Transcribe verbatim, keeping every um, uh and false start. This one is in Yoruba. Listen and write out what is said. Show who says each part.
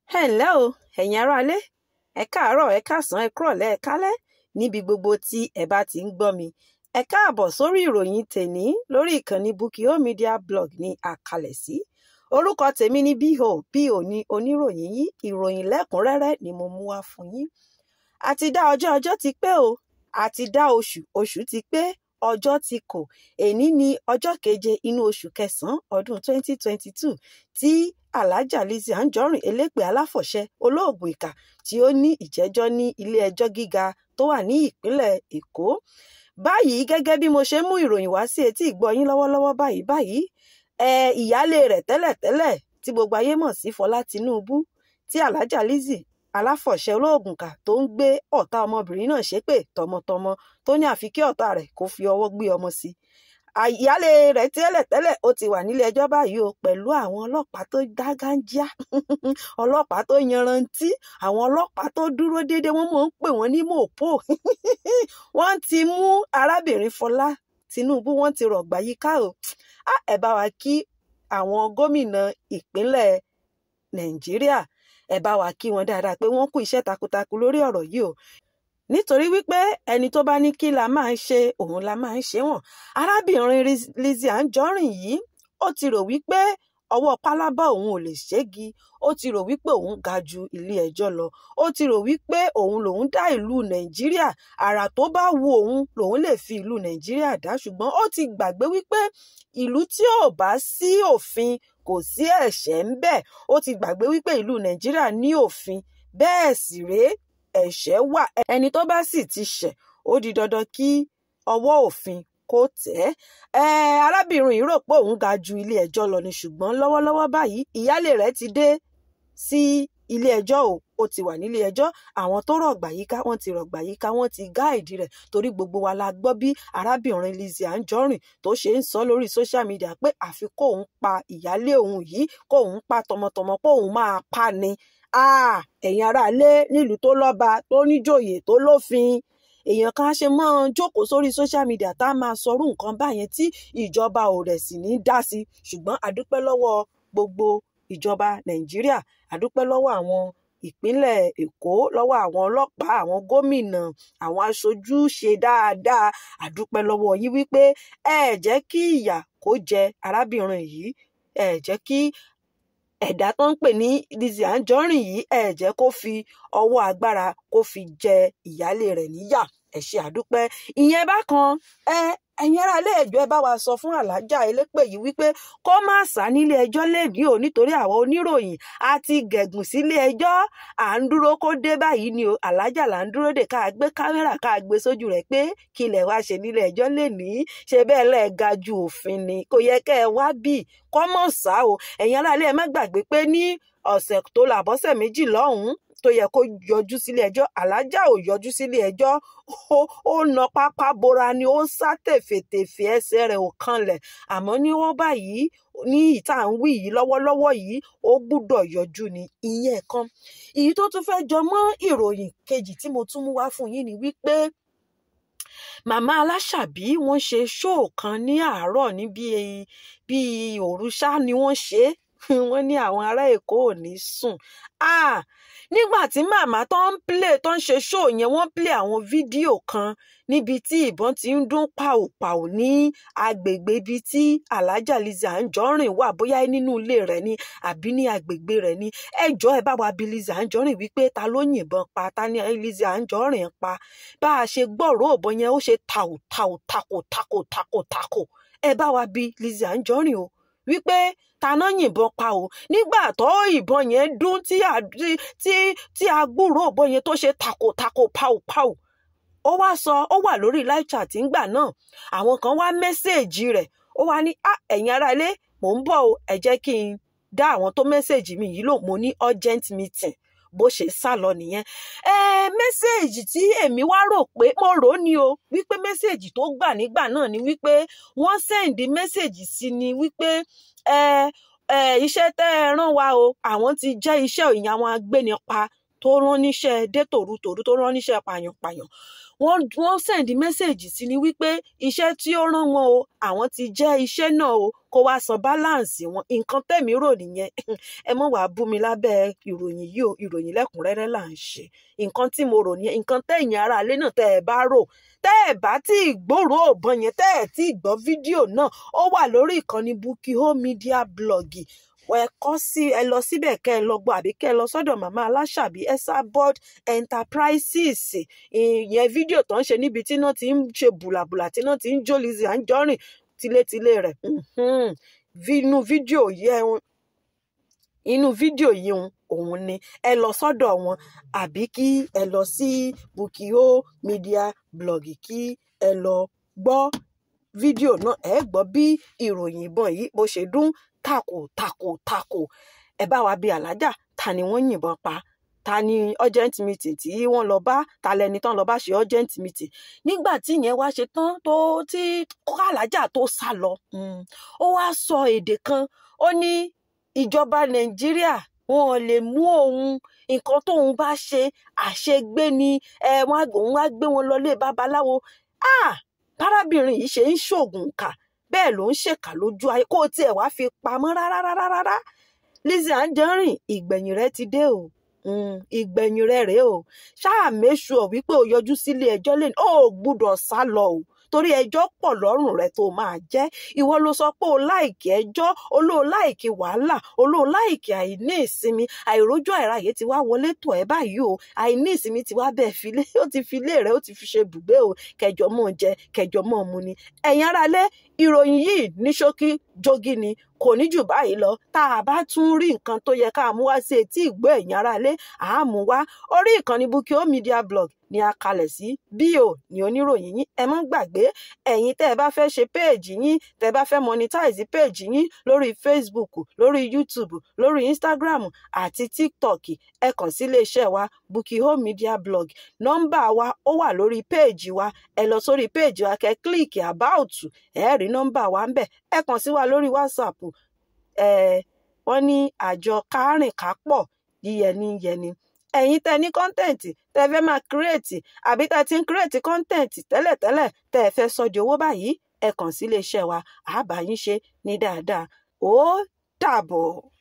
Speaker 1: ẹ ǹlẹ́ o ẹ̀yin aráalé ẹ káàárọ̀ ẹ káàsán ẹ kúrọ̀lẹ́ ẹ kálẹ́ níbi gbogbo tí ẹ bá ti ń gbọ́ mi ẹ káàbọ̀ sórí ìròyìn tèní lórí ìkànnì Bukio Media Blog ní àkàlẹ̀ sí orúkọ tèmi ní bíhò bíhò ní oníròyìn yìí ìròyìn lẹ́kùnrẹ́rẹ́ ni mo mú wá fún yín àti dá ọjọ́ ọjọ́ ti pé o àti dá oṣù oṣù ti pé ọjọ́ ti kò èní ní ọjọ́ keje inú oṣù kẹsàn-án ọdún twenty twenty-two tí alájà Lizy Anjorin elépè aláfọ̀ṣẹ olóògùn ìkà tí ó ní ìjẹ́jọ́ ní ilé-ẹjọ́ gíga tó wà ní ìpínlẹ̀ Èkó. Báyìí gẹ́gẹ́ bí mo ṣe mú ìròyìn wá sí etí ìgbọ́ yín lọ́wọ́lọ́wọ́ báyìí báyìí ẹ ìyálé rẹ̀ tẹ́lẹ̀tẹ́lẹ̀ tí gbogbo ayé mọ̀ sí Fọlá Tinúbú tí alájà Lizy aláfọ̀ṣẹ olóògùn ìkà tó ń gbé ọ̀tá ọmọbìnrin náà ṣépè tọmọtọmọ tó ní àfi kí ọ̀tá rẹ̀ kó fi ọwọ́ gbé ọmọ sí ìyálé rẹ̀ tẹ́lẹ̀tẹ́lẹ̀ ó ti wà nílé ẹjọ́ báyìí o pẹ̀lú àwọn ọlọ́pàá tó dágájíá ọlọ́pàá tó yanrantí àwọn ọlọ́pàá tó dúró déédéé wọ́n mọ̀ ń pè wọ́n ní mọ̀pó wọ́n ti mú arábìnrin Fọlá Tinúbú wọ́n ti rọ̀gbà yíká o ẹ bá wa kí àwọn gómìnà ìpínlẹ̀ Nàìjíríà ẹ bá wa kí wọn dáadáa pé wọ́n kú iṣẹ́ takuntakun lórí ọ̀rọ̀ yìí o nítorí wípé ẹni tó bá ní kí la máa ń ṣe òun la máa ń ṣe wọ́n arábìnrin Lizy Anjorin yìí ó ti rò wípé ọwọ́ pálábá òun ò lè ṣẹ́gi ó ti rò wípé òun ga ju ilé ẹjọ́ lọ ó ti rò wípé òun lòun dá ìlú Nàìjíríà àrà tó bá wu òun lòun lè fi ìlú Nàìjíríà dá ṣùgbọ́n ó ti gbàgbé wípé ìlú tí ò bá sí òfin kò sí ẹ̀ṣẹ̀ ń bẹ ó ti gbàgbé wípé ìlú Nàìjíríà ní òfin bẹ́ẹ̀ sì rèé ẹ̀ṣẹ̀ wà ẹni tó bá sì ti ṣẹ̀ ó di dandan kí ọwọ́ òfin kó tẹ̀ ẹ́ arábìnrin yìí rò pé òun ga ju ilé ẹjọ́ lọ ni ṣùgbọ́n lọ́wọ́lọ́wọ́ báyìí ìyálé rẹ̀ ti dé sí ilé ẹjọ́ o ó ti wà nílé ẹjọ́ àwọn tó rọ̀gbà yíká wọ́n ti rọ̀gbà yíká wọ́n ti gáàdì rẹ̀ torí gbogbo wa la gbọ́ bí arábìnrin Lizy Anjorin tó ṣe ń sọ lórí social media pé àfi kóun pa ìyálé òun yìí kóun pa tọmọtọmọ kóun máa pa ni ẹ̀yin aráalé nílùú tó lọ́ba tó níjòyè tó lófin èèyàn kan ṣe mọ́ jókòó sórí social media tá a máa sọrú nǹkan báyẹn tí ìjọba ò rẹ̀ sì ní dá sí ṣùgbọ́n àdúpẹ́ lọ́wọ́ gbogbo ìjọba Nàìjíríà àdúpẹ́ lọ́wọ́ àwọn ìpínlẹ̀ Èkó lọ́wọ́ àwọn ọlọ́pàá àwọn gómìnà àwọn aṣojú ṣe dáadáa àdúpẹ́ lọ́wọ́ yín wípé ẹ jẹ́ kí ìyà kó jẹ arábìnrin yìí ẹ jẹ́ kí ẹ̀dá tó ń pè ní Lizy Anjorin yìí ẹ jẹ́ kó fi ọwọ́ agbára kó fi jẹ ìyálé rẹ̀ níyà ẹ ṣé àdúpẹ́ ìyẹn bákan ẹ ẹ̀yin ará ilé ẹjọ́ ẹ bá wa sọ fún alájà elépè yìí wípé kó má sá nílé ẹjọ́ lẹ́ẹ̀dí o nítorí àwọn oníròyìn a ti gẹ̀gùn sílé ẹjọ́ à ń dúró kó dé báyìí ni o alájà là ń dúró dè ká gbé kámẹ́rà ká gbé sójú rẹ̀ pé kí lẹ̀ wá ṣe nílé ẹjọ́ lẹ́ẹ̀ní ṣe bẹ́ẹ̀ lẹ́ẹ̀ ga ju òfin ni kò yẹ kẹ́ ẹ wá bì kọ́ mọ̀ sá o ẹ̀yin ará ilé ẹ má gbàgbé pé ní ọ̀sẹ̀ tó làbọ́sẹ̀ méjì lọ́hùn-ún tó yẹ kó yọjú sílé ẹjọ́ alájà ò yọjú sílé ẹjọ́ ó na pápá bora ni ó sá tèfètèfè ẹsẹ̀ rẹ̀ ò kanlẹ̀ àmọ́ ní wọ́n báyìí ní ìta ń wí yìí lọ́wọ́lọ́wọ́ yìí ó gbúdọ̀ yọjú ni ìyẹn kan èyí tó tún fẹ́ jọ mọ́ ìròyìn kejì tí mo tún mú wá fún yín ni wípé màmá aláṣàbí wọ́n ṣe ṣóò kan ní àárọ̀ ní bíi òru ṣá ni wọ́n ṣe wọ́n ní àwọn ará Èkó ò ní sùn ah nígbà tí màmá tó ń play tó ń ṣe show yẹn wọ́n play àwọn fídíò kan níbi tí ìbọn ti ń dún pàòpàò ní agbègbè ibi tí alájà Lizy Anjorin wà bóyá nínú ilé rẹ̀ ni àbí ní agbègbè rẹ̀ ni ẹjọ́ ẹ bá wa bí Lizy Anjorin wípé ta ló yìnbọn pa ta ní Lizy Anjorin pa bá a ṣe gbọ́rọ̀ òbọn yẹn ó ṣe tàò tàò takò takò takò takò ẹ bá wa bí Lizy Anjorin o wípé taná yìnbọn pa o nígbà tó ìbọn yẹn dún tí tí tí agbúrò ìbọn yẹn tó ṣe takòtakò pàùpàù ó wá sọ ó wà lórí live chat ńgbà náà àwọn kan wá mẹ́sẹ̀ẹ̀jì rẹ̀ ó wá ní ẹ̀yin ará ilé mò ń bọ̀ o ẹ jẹ́ kí n dá àwọn tó mẹ́sẹ̀ẹ̀jì mi yìí lò mo ní urgent meeting bó ṣe sá lọ nìyẹn ẹ mẹ́sẹ̀ẹ̀jì tí èmi wá rò pé mo rò ó ní o wípé mẹ́sẹ̀ẹ̀jì tó gbà nígbà náà ni wípé wọ́n sẹ́ǹdì mẹ́sẹ̀ẹ̀jì sí ni wípé ẹ ẹ iṣẹ́ tẹ́ ẹ rán wa o àwọn ti jẹ́ iṣẹ́ ìyẹn àwọn agbénipa tó rán níṣẹ́ dé tòrutòru tó rán níṣẹ́ pàyànpàyàn wọ́n wọ́n send message sí ni wípé iṣẹ́ tí ó rán wọn o àwọn ti jẹ́ iṣẹ́ náà o kó wá san balance wọn. Nǹkan tẹ̀mí rò nìyẹn. Ẹ mọ̀ wá bú mi lábẹ́ ìròyìn yìí o, ìròyìn lẹ́kùnrẹ́rẹ́ là ń ṣe. Nǹkan tí mo rò nìyẹn, nǹkan tẹ̀yìn ara ilé náà tẹ́ ẹ bá rò, tẹ́ ẹ bá tí gbòòrò òbọn yẹn, tẹ́ ẹ tí gbọ́ fídíò náà, ó wà lórí ìkànnì Bukio Media Blog. Ẹ kọ sí ẹ lọ síbẹ̀ kẹ́ ẹ lọ gbọ́ àbí kẹ́ ẹ lọ sọ́dọ̀ màmá Aláṣàbí Esabod Enterprises. Ìyẹn fídíò tó ń ṣe níbi tí náà ti ń ṣe bùlàbùlà tí náà ti ń jó Lizy Anjorin tilétilé rẹ̀. Inú fídíò yẹn inú fídíò yìí òun ni ẹ lọ sọ́dọ̀ wọn àbí kí ẹ lọ sí Bukio Media Blog kí ẹ lọ gbọ́ fídíò náà. Ẹ gbọ́ bí ìròyìn ìbọn yìí bó ṣe dún tako tako tako. Ẹ bá wa bí alájà ta ni wọ́n yìnbọn pa, ta ni urgent meeting tí wọ́n lọ bá, ta lẹni tán lọ bá ṣe urgent meeting. Nígbà tí ìyẹn wá ṣe tán tó tí alájà tó sá lọ, ó wá sọ èdè kan, ó ní ìjọba Nàìjíríà wọn ò lè mú òun, nǹkan tóun bá ṣe àṣegbé ni ẹ wọn òun wá gbé wọn lọlé babaláwo. Ah, arábìnrin yìí ṣe ń ṣoògùn kà, bẹ́ẹ̀ ló ń ṣèkà lójú ayé, kó tiẹ̀ wá fi pamọ́ rárá rárá rárá. Lizy Anjorin, ìgbẹ̀yìn rẹ ti dé o, ìgbẹ̀yìn rẹ rèé o. Ṣáà méṣù ọ̀ wípé o yọjú sílé ẹjọ́ lẹ́nu, ó gbúdọ̀ sá lọ o, torí ẹjọ́ pọ̀ lọ́rùn rẹ tó máa jẹ́. Ìwọ ló sọ pé o láìkì ẹjọ́, o ló láìkì wàhálà, o ló láìkì àìní ìsinmi, àìrójú àìráyè ti wá wọlé tọ̀ ẹ́ báyìí o, àìní ìsinmi ti wá bẹ́ẹ̀ filé, ó ti filé rẹ, ó ti fi ṣe bùgbé o, kẹjọ mọ́ jẹ, kẹjọ mọ́ mu ni. Ẹ̀yin aráalé, ìròyìn yìí ní ṣókí jogi ni, kò ní jù báyìí lọ. Tá a bá tún rí nǹkan tó yẹ ká mú wá sí etí ìgbọ́ ẹ̀yin aráalé, àá mú wá. Orí ìkànnì Bukio Media Blog ni a kalẹ̀ sí, bíò ní oníròyìn yín. Ẹ má gbàgbé, ẹ̀yin tẹ́ ẹ bá fẹ́ ṣe péèjì yín, tẹ́ ẹ bá fẹ́ monetize péèjì yín lórí Facebook, lórí YouTube, lórí Instagram àti TikTok, ẹ kàn sí iléeṣẹ́ wa Bukio Media Blog. Nọ́mbà wa ó wà lórí péèjì wa. Ẹ lọ sórí péèjì wa kẹ́ kílíkì about, ẹ rí nọ́mbà wa ń bẹ̀. Ẹ kàn sí wa lórí WhatsApp. ẹ wọ́n ní àjọ kárìnkápọ̀ yíyẹni yẹni. Ẹ̀yin tẹ́ ní kọ́ńtẹ̀ǹtì tẹ́ fẹ́ máa kírètì àbí tẹ́ ti ń kírètì kọ́ńtẹ̀ǹtì tẹ́lẹ̀tẹ́lẹ̀ tẹ́ fẹ́ sọ di owó báyìí, ẹ kàn sí iléeṣẹ́ wa, àá bá yín ṣe ní dáadáa. Ó dàbọ̀.